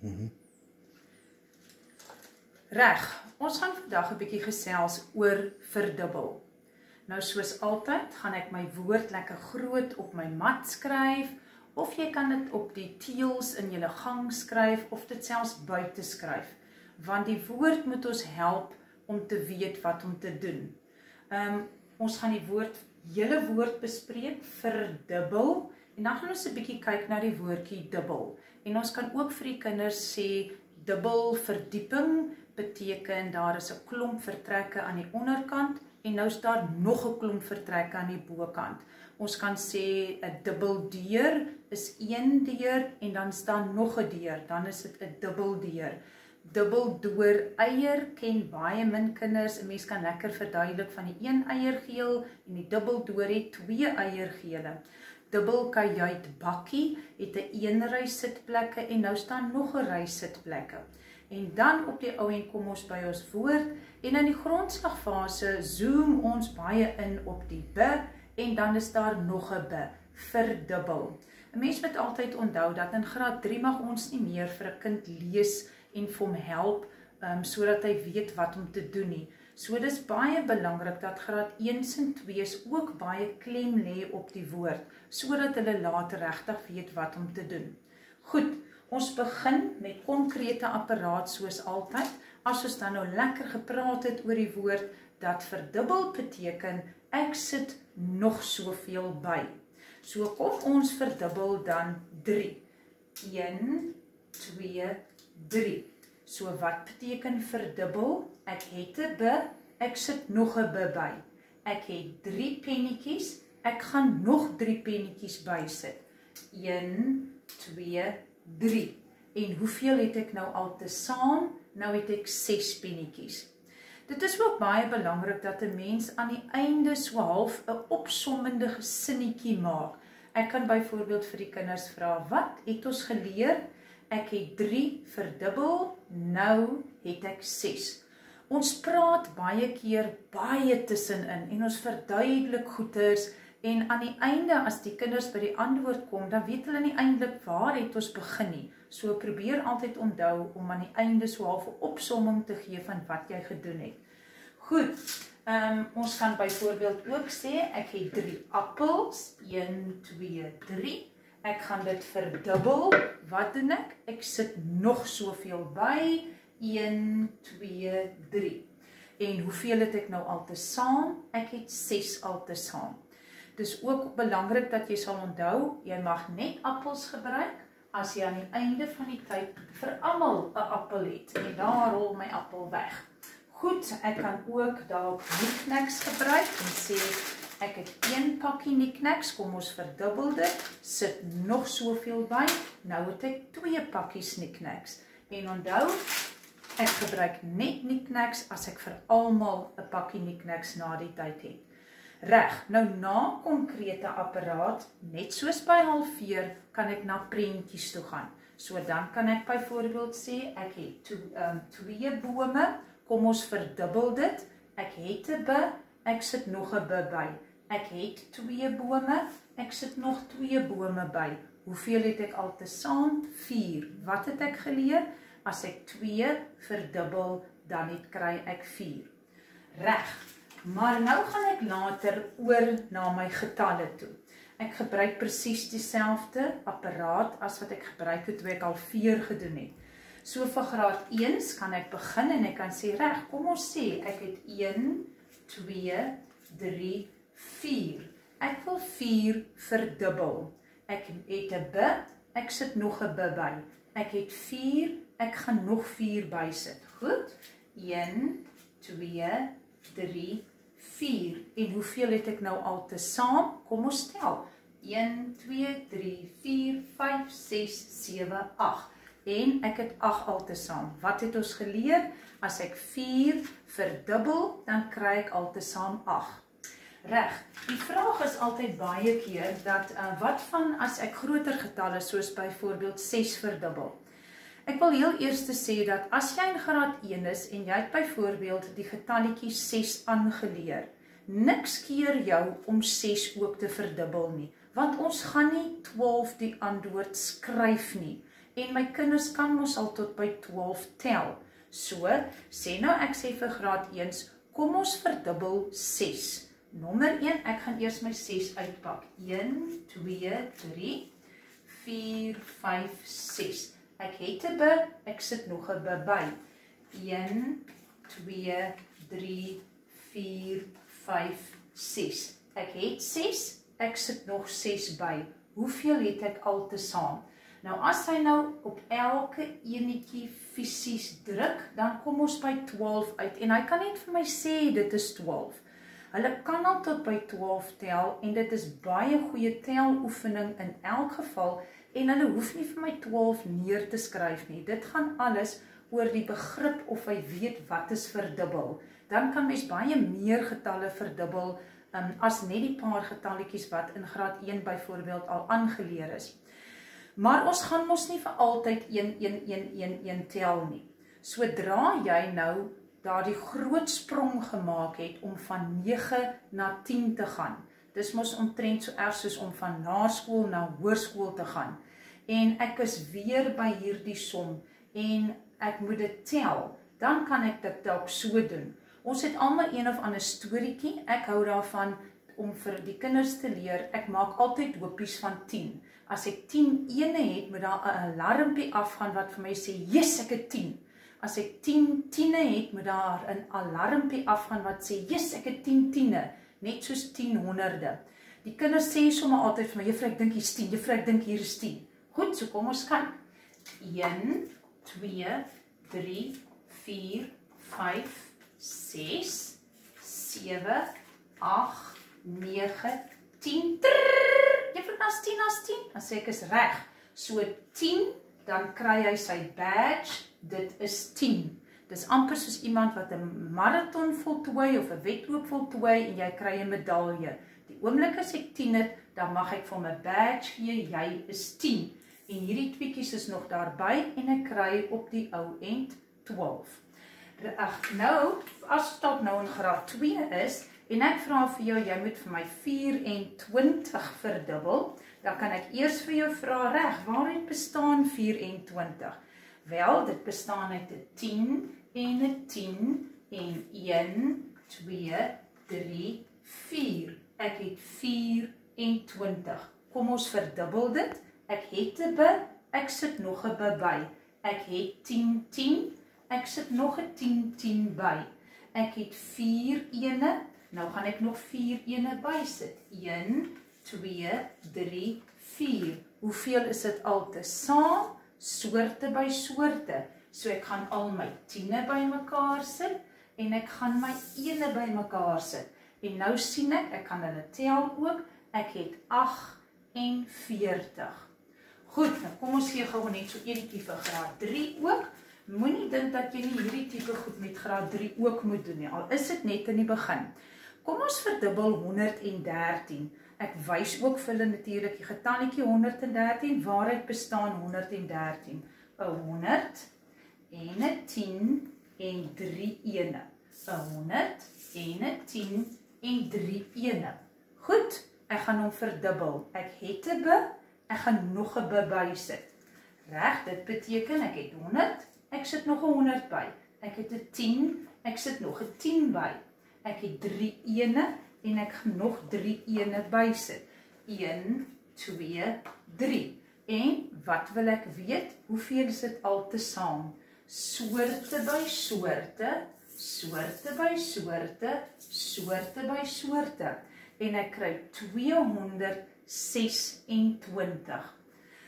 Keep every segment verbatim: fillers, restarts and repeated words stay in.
Mm-hmm. Reg, ons gaan vandag 'n bietjie gesels oor verdubbel. Nou soos altyd gaan ek my woord lekker groot op my mat skryf, of jy kan dit op die teels in julle gang skryf, of dit selfs buite skryf, want die woord moet ons help om te weet wat om te doen. Um, ons gaan die woord, julle woord bespreek, verdubbel, en dan gaan ons 'n bietjie kyk na die woordjie dubbel. En ons kan ook vir die kinders sê, dubbel verdieping beteken daar is 'n klomp vertrekke aan die onderkant, en nou is daar nog 'n klomp vertrekke aan die bokant. Ons kan sê 'n dubbel deur is een deur, en dan staan nog 'n deur, dan is dit 'n dubbel deur. Dubbel door eier ken baie min kinders, 'n mens kan lekker verduidelik van die een eiergeel, en die dubbel door het twee eiergele. Dubbel kajuit bakkie het 'n een ry sitplekke, en nou staan nog 'n ry sitplekke. En dan op die ou en kom ons by ons woord, en in die grondslagfase zoom ons baie in op die be, en dan is daar nog 'n be, verdubbel. 'n Mens moet altyd onthou dat in graad drie mag ons nie meer vir 'n kind lees en vir hom help, um, sodat hy weet wat om te doen nie. So dis baie belangrik dat graad een en twee ook baie klem lê op die woord, sodat hulle later regtig weet wat om te doen. Goed, ons begin met konkrete apparaat soos altyd. As ons dan nou lekker gepraat het oor die woord, dat verdubbel beteken, ek sit nog soveel by. So kom ons verdubbel dan drie. een, twee, drie. So wat beteken verdubbel? Ek het 'n be, ek sit nog 'n be by. Ek het drie pennetjies, ek gaan nog drie pennetjies bysit. een, twee, drie. En hoeveel het ek nou al tesaam? Nou het ek ses pennetjies. Dit is ook baie belangrik dat 'n mens aan die einde so half 'n opsommende gesinnetjie maak. Ek kan byvoorbeeld vir die kinders vra, wat het ons geleer? Ek het drie verdubbel, nou het ek ses. Ons praat baie keer baie tussenin en ons verduidelik goeters, en aan die einde as die kinders by die antwoord kom, dan weet hulle nie eintlik waar het ons begin nie. So probeer altyd onthou om aan die einde so half 'n opsomming te gee van wat jy gedoen het. Goed, um, ons kan byvoorbeeld ook sê, ek het drie appels, een, twee, drie. Ek gaan dit verdubbel, wat doen ek? Ek sit nog soveel by, een, twee, drie. En hoeveel het ek nou al tesaam? Ek het ses al tesaam. Dis ook belangrik dat jy sal onthou, jy mag net appels gebruik, as jy aan die einde van die tyd vir almal 'n appel het, en daar rol my appel weg. Goed, ek kan ook dalk knickknacks gebruik, en sê, ek het een pakkie knickknacks, kom ons verdubbel dit, sit nog soveel by, nou het ek twee pakkies knickknacks. En onthou, ek gebruik net knickknacks as ek vir almal 'n pakkie knickknacks na die tyd het. Reg, nou na konkrete apparaat, net soos by halfveer, kan ek na prentjies toe gaan. So dan kan ek byvoorbeeld sê, ek het to, um, twee bome, kom ons verdubbel dit, ek het 'n be, ek sit nog 'n be by. Ek het twee bome, ek sit nog twee bome by. Hoeveel het ek al tesaam? vier. Wat het ek geleer? As ek twee verdubbel, dan het kry ek vier. Reg. Maar nou gaan ek later oor na my getalle toe. Ek gebruik presies dieselfde apparaat as wat ek gebruik het toe ek al vier gedoen het. So vir graad een kan ek begin en ek kan sê, reg, kom ons sê, ek het een, twee, drie, vier. Ek wil vier verdubbel. Ek het 'n be, ek sit nog 'n be by. Ek het vier, ek gaan nog vier bysit. Goed? een, twee, drie, vier. En hoeveel het ek nou al tesaam? Kom ons tel. een, twee, drie, vier, vyf, ses, sewe, agt. En ek het agt al tesaam. Wat het ons geleer? As ek vier verdubbel, dan kry ek al tesaam agt. Reg, die vraag is altyd baie keer dat uh, wat van as ek groter getalle soos byvoorbeeld ses verdubbel. Ek wil heel eers sê dat as jy in graad een is en jy het byvoorbeeld die getalletjie ses aangeleer, niks keer jou om ses ook te verdubbel nie, want ons gaan nie twaalf die antwoord skryf nie. en my kinders kan mos al tot by twaalf tel. So, sê nou ek sê vir graad een, kom ons verdubbel ses. Nommer een, ek gaan eers my ses uitpak. een, twee, drie, vier, vyf, ses. Ek het 'n b, ek sit nog 'n b by. een, twee, drie, vier, vyf, ses. Ek het ses, ek sit nog ses by. Hoeveel het ek al tesaam? Nou as hy nou op elke enetjie fisies druk, dan kom ons by twaalf uit. En hy kan net vir my sê dit is twaalf. Hulle kan al tot by twaalf tel en dit is baie goeie teloefening in elk geval en hulle hoef nie vir my twaalf neer te skryf nie. Dit gaan alles oor die begrip of hy weet wat is verdubbel. Dan kan mens baie meer getalle verdubbel um, as net die paar getalletjies wat in graad een byvoorbeeld al aangeleer is. Maar ons gaan mos nie vir altyd een, een, een, een, een tel nie. Sodra jy nou daardie groot sprong gemaak het om van nege na tien te gaan. Dis mos omtrent so erg soos om van naskool na hoërskool te gaan. En ek is weer by hierdie som en ek moet dit tel. Dan kan ek dit dalk so doen. Ons het almal een of ander storieetjie. Ek hou daarvan om vir die kinders te leer. Ek maak altyd hopies van tien. As ek tien ene het, moet daar 'n alarmpie afgaan wat vir my sê, "Yes, ek het tien." As ek tien tiene het, moet daar 'n alarmpie afgaan wat sê, "Yes, ek het tien tiene." Net soos tien honderde. Die kinders sê sommer altyd vir my, "Juffrou, ek dink hier is tien, juffrou, ek dink hier is tien." Goed, so kom ons kyk. een, twee, drie, vier, vyf, ses, sewe, agt, nege, tien. Juffrou, as tien, as tien. Dan sê ek is reg. So tien, dan kry hy sy badge. Dit is tien. Dis amper soos iemand wat 'n marathon voltooi of 'n wedloop voltooi en jy kry 'n medalje. Die oomblik as ek tien het, dan mag ek vir my badge gee, jy is tien. En hierdie tweetjies is nog daarby en ek kry op die ou end twaalf. Ag, nou, as dit nou in graad twee is en ek vra vir jou, jy moet vir my vyf en twintig verdubbel, dan kan ek eers vir jou vra, reg, waaruit bestaan vyf en twintig? Wel, dit bestaan uit 'n tien en 'n tien en een, twee, drie, vier. Ek het vyf en twintig. Kom ons verdubbel dit. Ek het 'n b, ek sit nog 'n b by. Ek het tien tien, ek sit nog 'n tien tien by. Ek het vier ene, nou gaan ek nog vier ene bysit. een, twee, drie, vier. Hoeveel is dit al tesaam? Soorte by soorte. So ek gaan al my tiene by mekaar sit en ek gaan my ene by mekaar sit. En nou sien ek, ek kan hulle tel ook, ek het agt en veertig. Goed, nou kom ons gee gou net so enetjie vir graad drie ook. Moenie dink dat jy nie hierdie tipe goed met graad drie ook moet doen nie, al is dit net in die begin. Kom ons verdubbel honderd en dertien. Ek wys ook vir hulle natuurlik die getalletjie honderd en dertien, waaruit bestaan honderd en dertien? 'n honderd en 'n tien en drie ene. 'n honderd en 'n tien en drie ene. Goed, ek gaan hom verdubbel. Ek het 'n b, ek gaan nog 'n b bysit. Reg, dit beteken ek het honderd, ek sit nog 'n honderd by. Ek het 'n tien, ek sit nog 'n tien by. Ek het drie ene en ek gaan nog drie ene bysit. een, twee, drie. En wat wil ek weet? Hoeveel is dit al tesaam? Soorte by soorte, soorte by soorte, soorte by soorte. En ek kry tweehonderd sesentwintig.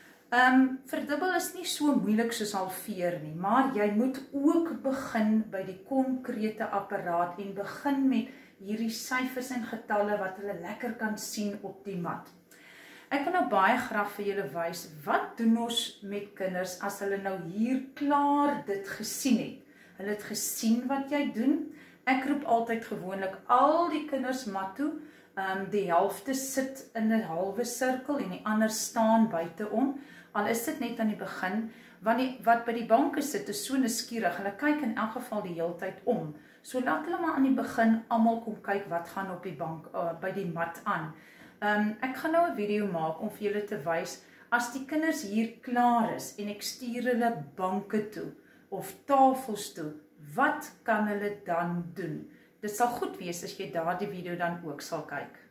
Um, verdubbel is nie so moeilik soos halveer nie, maar jy moet ook begin by die konkrete apparaat en begin met hierdie syfers en getalle wat hulle lekker kan sien op die mat. Ek wil nou baie graag vir julle wys, wat doen ons met kinders as hulle nou hier klaar dit gesien het? Hulle het gesien wat jy doen. Ek roep altyd gewoonlik al die kinders mat toe, um, die helfte sit in 'n halwe sirkel en die ander staan buiteom. Al is dit net aan die begin, want die, wat by die banke sit is so nuuskierig, hulle kyk in elk geval die heeltyd om. So laat hulle maar aan die begin almal kom kyk wat gaan op die bank, uh, by die mat aan. Um, ek gaan nou 'n video maak om vir julle te wys, As die kinders hier klaar is en ek stuur hulle banke toe of tafels toe, wat kan hulle dan doen? Dit sal goed wees as jy daardie video dan ook sal kyk.